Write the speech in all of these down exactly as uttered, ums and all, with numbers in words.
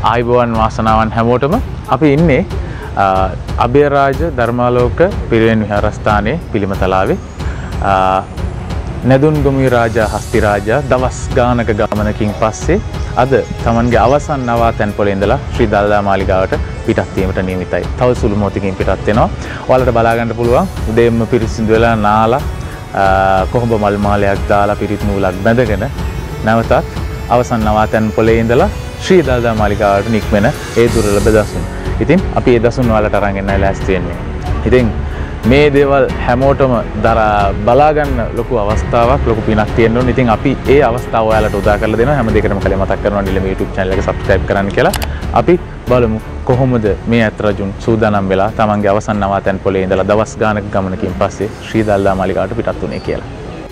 ආයුබෝවන් වාසනාවන් හැමෝටම අපි ඉන්නේ අභයරාජ ධර්මාලෝක පිරිවෙන් විහාරස්ථානයේ පිළිමතලාවේ නැදුන්ගමුවේ රාජා හස්ති රාජා දවස් ගානක ගමනකින් පස්සේ අද තමන්ගේ අවසන් නවාතැන් පොළේ ඉඳලා ශ්‍රී දළදා මාලිගාවට පිටත් වීමට නියමිතයි. තව සුළු මොහොතකින් පිටත් වෙනවා. ඔයාලට බලා ගන්න පුළුවන් උදේම පිරිසිදු වෙලා නාලා කොහොඹ මල් මාලයක් දාලා පිරිත් නූලක් බැඳගෙන නැවතත් අවසන් නවාතැන් පොළේ ඉඳලා ශ්‍රී දළදා මාලිගාවට නික්මෙන ඒ දුර්ලභ දසුන්. ඉතින් අපි ඒ දසුන් වලට අරන් එන්නයි ලෑස්ති වෙන්නේ. ඉතින් මේ දේවල් හැමෝටම දරා බලා ගන්න ලොකු අවස්ථාවක් ලොකු පිනක් තියෙන්න ඕනේ. ඉතින් අපි ඒ අවස්ථාව ඔයාලට උදා කරලා දෙනවා. හැම දෙයකටම කලින් මතක් කරනවා නිලම YouTube channel එක subscribe කරන්න කියලා. අපි බලමු කොහොමද මේ අත් රජුන් සූදානම් වෙලා තමන්ගේ අවසන් නවාතැන් පොළේ ඉඳලා දවස් ගානක ගමනකින් පස්සේ ශ්‍රී දළදා මාලිගාවට පිටත් වුණේ කියලා.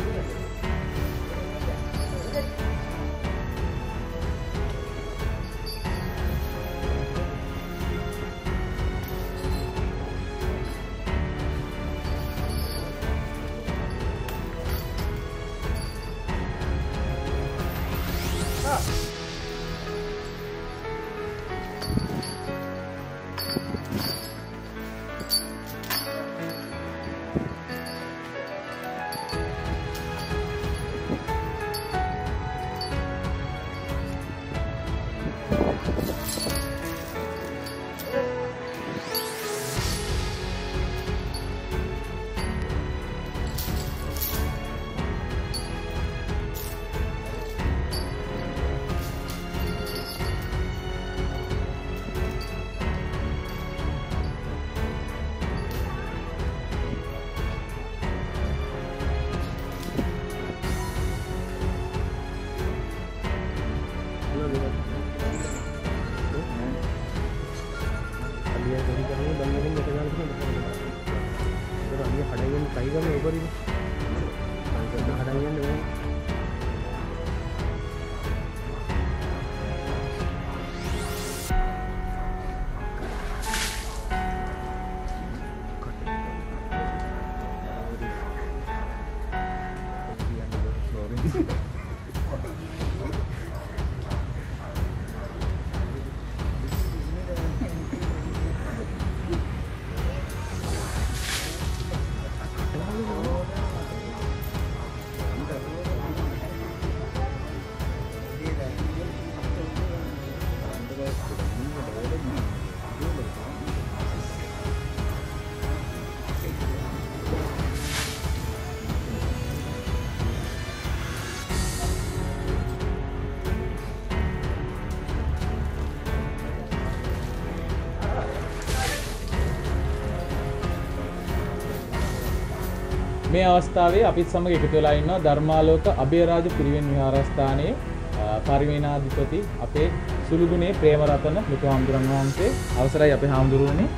මේ අවස්ථාවේ අපිත් සමග එකතු වෙලා ඉන්නවා ධර්මාලෝක අභයරාජ පිරිවෙන් විහාරස්ථානයේ පරිවේනාධිපති අපේ සුළුගුණේ ප්‍රේමරතන ලොකු හාමුදුරන් වහන්සේ. අවසරයි අපේ හාමුදුරුවනේ.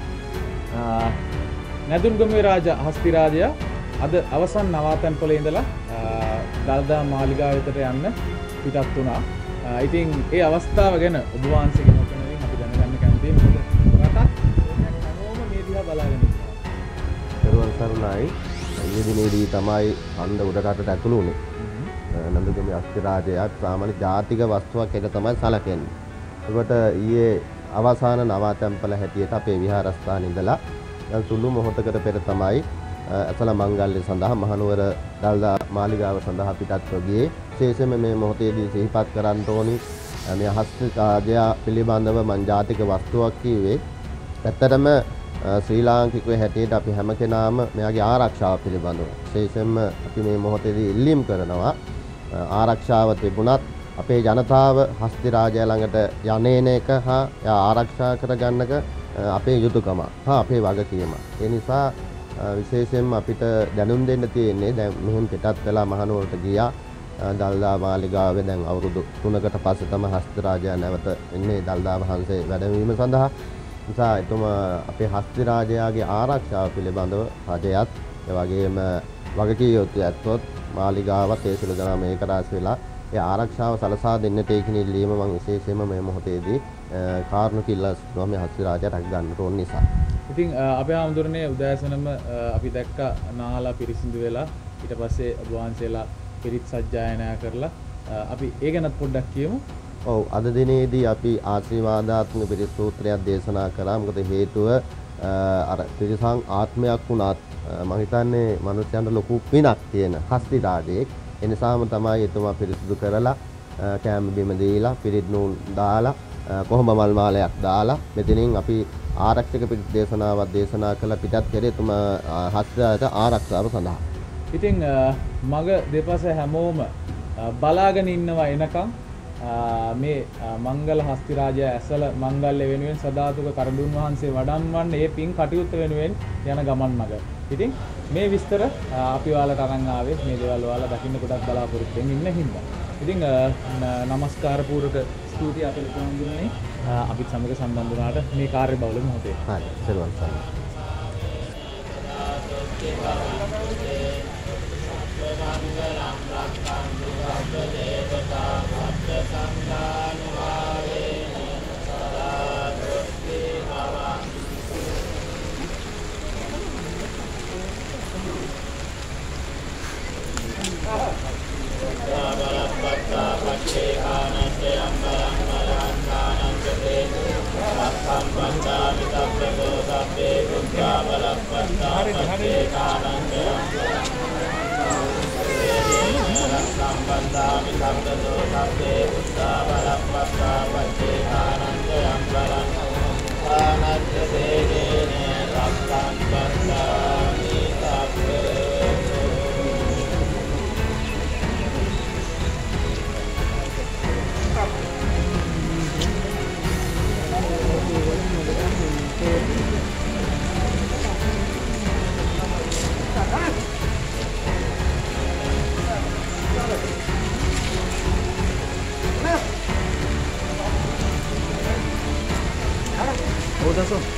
නැදුන්ගමුවේ රාජා හස්ති රාජයා අද අවසන් නවාතැන් පොළේ ඉඳලා දළදා මාලිගාව වෙතට යන්න පිටත් වුණා. ඉතින් ඒ අවස්ථාව ගැන ඔබ වහන්සේගේ මොකක්ද අපි දැනගන්න කැමතියි. මොකද රටක් හැමෝම මේ දිහා බලාගෙන ඉන්නවා. දරුවන් සරණයි. ඊයේ දිනේදී තමයි හන්ද උඩරටට ඇතුළු වුණේ. නන්දගමේ හස්ති රාජයාත් සාමාන්‍ය ජාතික වස්තුවක් එක තමයි සැලකෙන්නේ. ඒකට ඊයේ අවසාන නවාතැන්පල හැටියට අපේ විහාරස්ථානයේ ඉඳලා දැන් සුළු මොහොතකට පෙර තමයි අසල මංගල්‍ය සඳහා මහනුවර දළදා මාලිගාව සඳහා පිටත්ව ගියේ. විශේෂයෙන්ම මේ මොහොතේදී සිහිපත් කරන්න ඕනි මේ හස්ති රාජයා පිළිබඳව මං ජාතික වස්තුවක් කිව්වේ. ඇත්තටම ශ්‍රී ලාංකිකව හැටියට අපි හැම කෙනාම මෙයාගේ ආරක්ෂාව පිළිබඳව විශේෂයෙන්ම අපි මේ මොහොතේදී ඉල්ලීම් කරනවා ආරක්ෂාව තිබුණත් අපේ ජනතාව හස්ති රාජයා ළඟට යන්නේන එක හා එයා ආරක්ෂා කරගන්නක අපේ යුතුයකම හා අපේ වගකීම. ඒ නිසා විශේෂයෙන්ම අපිට දැනුම් දෙන්න තියෙන්නේ දැන් මෙහෙම පිටත් වෙලා මහනුවරට ගියා දළදා මාලිගාවේ දැන් අවුරුදු තුනකට පස්සේ තමයි හස්ති රාජයා නැවත එන්නේ දළදා වහන්සේ වැඩමවීම සඳහා. නිසා එතුමා අපේ හස්ති රාජයාගේ ආරක්ෂාව පිළිබඳව රජයත් ඒ වගේම වගකීම් යොත් ඇත්තොත් මාලිගාවත් ඒ සිළු දෙනා මේක රාශි වෙලා ඒ ආරක්ෂාව සලසා දෙන්නට ඒ කිනි ඉල්ලීම මම විශේෂයෙන්ම මේ මොහොතේදී කාරුණික ඉල්ලා සිටිනවා මේ හස්ති රාජයාට රැක ගන්නට ඕන නිසා. ඉතින් අපේ ආමඳුරනේ උදෑසනම අපි දැක්ක නාලා පිරිසිදු වෙලා ඊට පස්සේ ඔබ වහන්සේලා පිරිත් සජ්ජායනා කරලා අපි ඒ ගැනත් පොඩ්ඩක් කියමු. ඔව් අද දිනේදී අපි ආශිර්වාදාත්මක පිරිත් සූත්‍රයක් දේශනා කළා. මොකද හේතුව අර ත්‍රිසං ආත්මයක් වුණත් මම හිතන්නේ මනුස්සයන්ට ලොකු පිනක් තියෙන හස්ති රාජයෙක්. ඒ නිසාම තමයි එතුමා පිරිසිදු කරලා කෑම බීම දීලා පිරිත් නූල් දාලා කොහොඹ මල් මාලයක් දාලා මෙතනින් අපි ආරක්ෂක පිරිත් දේශනාවක් දේශනා කළ පිටත් කෙරේ එතුමා හස්ති රාජයට ආරක්ෂාව සඳහා. ඉතින් මග දෙපස හැමෝම බලාගෙන ඉන්නවා එනකම් මේ මංගල හස්ති රාජය ඇසල මංගල්‍ය වෙනුවෙන් සදාතුක කරඬුන් වහන්සේ වඩම්වන්න ඒ පින් කටයුත්ත වෙනුවෙන් යන ගමන් මඟ. ඉතින් මේ විස්තර අපි ඔයාලට අරන් ආවේ මේ දේවල් ඔයාලා දකින්න ගොඩක් බලාපොරොත්තු වෙමින් ඉන්න හින්දා. ඉතින් নমස්කාර පූර්වක ස්තුතියි අපේ ලොකුන්දුනේ අපිත් සමග සම්බන්ධ වුණාට මේ කාර්යබහුල මොහොතේ. හරි. සර්වන් සර්වන්. Oh, that's all.